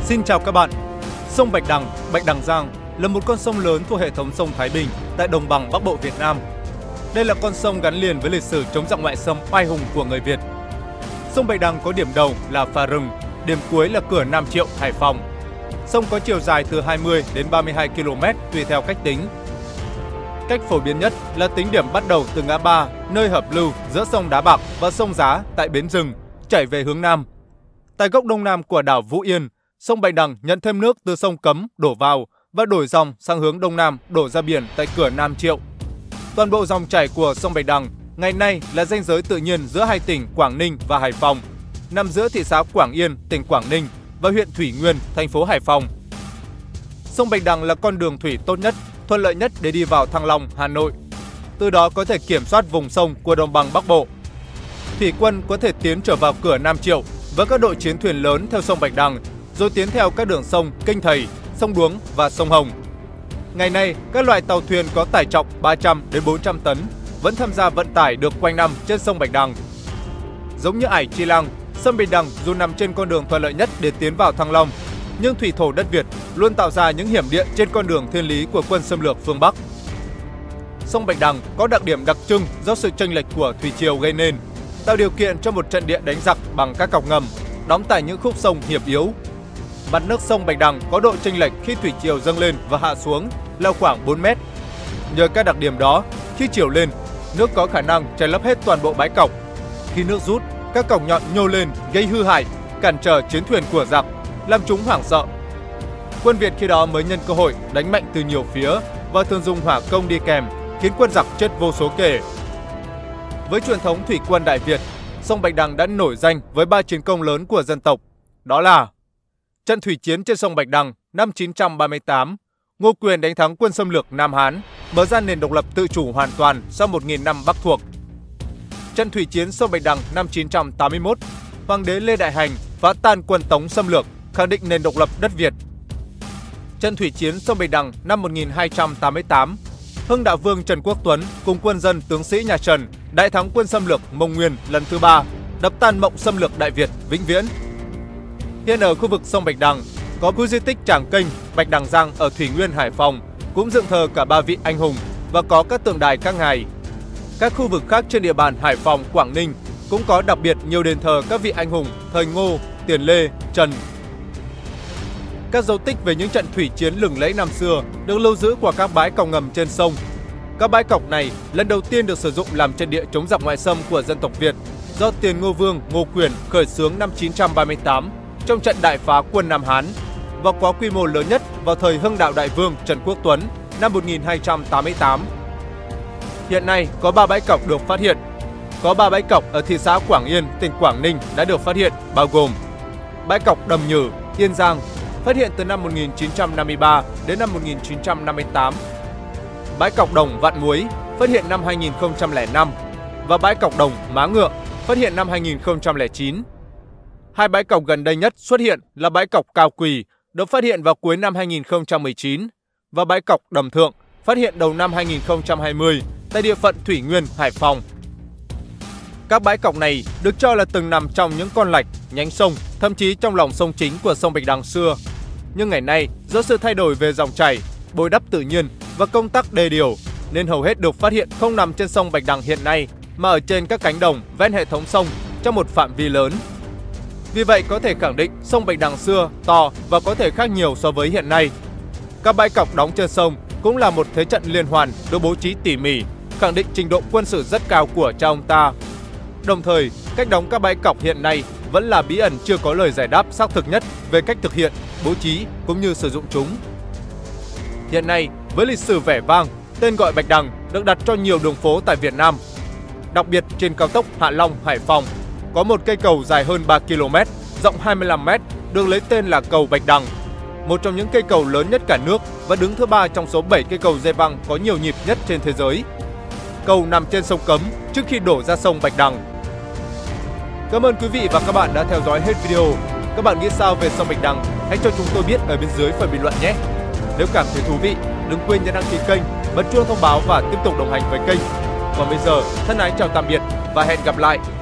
Xin chào các bạn. Sông Bạch Đằng Giang là một con sông lớn thuộc hệ thống sông Thái Bình tại đồng bằng Bắc Bộ Việt Nam. Đây là con sông gắn liền với lịch sử chống giặc ngoại xâm oai hùng của người Việt. Sông Bạch Đằng có điểm đầu là Phà Rừng, điểm cuối là cửa Nam Triệu, Hải Phòng. Sông có chiều dài từ 20 đến 32 km tùy theo cách tính. Cách phổ biến nhất là tính điểm bắt đầu từ ngã ba, nơi hợp lưu giữa sông Đá Bạc và sông Giá tại bến Rừng, chảy về hướng Nam. Tại góc đông nam của đảo Vũ Yên, sông Bạch Đằng nhận thêm nước từ sông Cấm đổ vào và đổi dòng sang hướng đông nam đổ ra biển tại cửa Nam Triệu. Toàn bộ dòng chảy của sông Bạch Đằng ngày nay là ranh giới tự nhiên giữa hai tỉnh Quảng Ninh và Hải Phòng, nằm giữa thị xã Quảng Yên, tỉnh Quảng Ninh và huyện Thủy Nguyên, thành phố Hải Phòng. Sông Bạch Đằng là con đường thủy tốt nhất, thuận lợi nhất để đi vào Thăng Long, Hà Nội. Từ đó có thể kiểm soát vùng sông của đồng bằng Bắc Bộ. Thủy quân có thể tiến trở vào cửa Nam Triệu với các đội chiến thuyền lớn theo sông Bạch Đằng, rồi tiến theo các đường sông Kênh Thầy, sông Đuống và sông Hồng. Ngày nay, các loại tàu thuyền có tải trọng 300 đến 400 tấn vẫn tham gia vận tải được quanh năm trên sông Bạch Đằng. Giống như Ải Chi Lăng, sông Bạch Đằng dù nằm trên con đường thuận lợi nhất để tiến vào Thăng Long, nhưng thủy thổ đất Việt luôn tạo ra những hiểm địa trên con đường thiên lý của quân xâm lược phương Bắc. Sông Bạch Đằng có đặc điểm đặc trưng do sự chênh lệch của thủy triều gây nên, tạo điều kiện cho một trận địa đánh giặc bằng các cọc ngầm, đóng tại những khúc sông hiểm yếu. Mặt nước sông Bạch Đằng có độ chênh lệch khi thủy triều dâng lên và hạ xuống là khoảng 4 mét. Nhờ các đặc điểm đó, khi triều lên, nước có khả năng chảy lấp hết toàn bộ bãi cọc. Khi nước rút, các cọc nhọn nhô lên gây hư hại, cản trở chiến thuyền của giặc, làm chúng hoảng sợ. Quân Việt khi đó mới nhân cơ hội đánh mạnh từ nhiều phía và thường dùng hỏa công đi kèm, khiến quân giặc chết vô số kể. Với truyền thống thủy quân Đại Việt, sông Bạch Đằng đã nổi danh với 3 chiến công lớn của dân tộc. Đó là trận thủy chiến trên sông Bạch Đằng năm 938, Ngô Quyền đánh thắng quân xâm lược Nam Hán, mở ra nền độc lập tự chủ hoàn toàn sau 1000 năm Bắc thuộc. Trận thủy chiến sông Bạch Đằng năm 981, Hoàng đế Lê Đại Hành phá tan quân Tống xâm lược, khẳng định nền độc lập đất Việt. Trận thủy chiến sông Bạch Đằng năm 1288, Hưng Đạo Vương Trần Quốc Tuấn cùng quân dân tướng sĩ nhà Trần đại thắng quân xâm lược Mông Nguyên lần thứ 3, đập tan mộng xâm lược Đại Việt vĩnh viễn. Hiện ở khu vực sông Bạch Đằng có khu di tích Tràng Kênh, Bạch Đằng Giang ở Thủy Nguyên, Hải Phòng, cũng dựng thờ cả 3 vị anh hùng và có các tượng đài các ngài. Các khu vực khác trên địa bàn Hải Phòng, Quảng Ninh cũng có đặc biệt nhiều đền thờ các vị anh hùng thời Ngô, Tiền Lê, Trần. Các dấu tích về những trận thủy chiến lừng lẫy năm xưa được lưu giữ qua các bãi cọc ngầm trên sông. Các bãi cọc này lần đầu tiên được sử dụng làm trận địa chống giặc ngoại xâm của dân tộc Việt do Tiền Ngô Vương Ngô Quyền khởi xướng năm 938 trong trận đại phá quân Nam Hán và có quy mô lớn nhất vào thời Hưng Đạo Đại Vương Trần Quốc Tuấn năm 1288. Hiện nay có 3 bãi cọc được phát hiện. Có 3 bãi cọc ở thị xã Quảng Yên, tỉnh Quảng Ninh đã được phát hiện, bao gồm bãi cọc Đầm Nhừ, Yên Giang, phát hiện từ năm 1953 đến năm 1958. Bãi cọc Đồng Vạn Muối, phát hiện năm 2005 và bãi cọc Đồng Má Ngựa, phát hiện năm 2009. Hai bãi cọc gần đây nhất xuất hiện là bãi cọc Cao Quỳ, được phát hiện vào cuối năm 2019 và bãi cọc Đầm Thượng, phát hiện đầu năm 2020 tại địa phận Thủy Nguyên, Hải Phòng. Các bãi cọc này được cho là từng nằm trong những con lạch, nhánh sông, thậm chí trong lòng sông chính của sông Bạch Đằng xưa. Nhưng ngày nay, do sự thay đổi về dòng chảy, bồi đắp tự nhiên và công tác đê điều, nên hầu hết được phát hiện không nằm trên sông Bạch Đằng hiện nay, mà ở trên các cánh đồng ven hệ thống sông trong một phạm vi lớn. Vì vậy có thể khẳng định sông Bạch Đằng xưa to và có thể khác nhiều so với hiện nay. Các bãi cọc đóng trên sông cũng là một thế trận liên hoàn được bố trí tỉ mỉ, khẳng định trình độ quân sự rất cao của cha ông ta. Đồng thời, cách đóng các bãi cọc hiện nay vẫn là bí ẩn chưa có lời giải đáp xác thực nhất về cách thực hiện, bố trí cũng như sử dụng chúng. Hiện nay, với lịch sử vẻ vang, tên gọi Bạch Đằng được đặt cho nhiều đường phố tại Việt Nam. Đặc biệt trên cao tốc Hạ Long - Hải Phòng có một cây cầu dài hơn 3 km, rộng 25 m, được lấy tên là cầu Bạch Đằng, một trong những cây cầu lớn nhất cả nước và đứng thứ 3 trong số 7 cây cầu dây văng có nhiều nhịp nhất trên thế giới. Cầu nằm trên sông Cấm trước khi đổ ra sông Bạch Đằng. Cảm ơn quý vị và các bạn đã theo dõi hết video. Các bạn nghĩ sao về sông Bạch Đằng? Hãy cho chúng tôi biết ở bên dưới phần bình luận nhé! Nếu cảm thấy thú vị, đừng quên nhấn đăng ký kênh, bật chuông thông báo và tiếp tục đồng hành với kênh. Còn bây giờ, thân ái chào tạm biệt và hẹn gặp lại!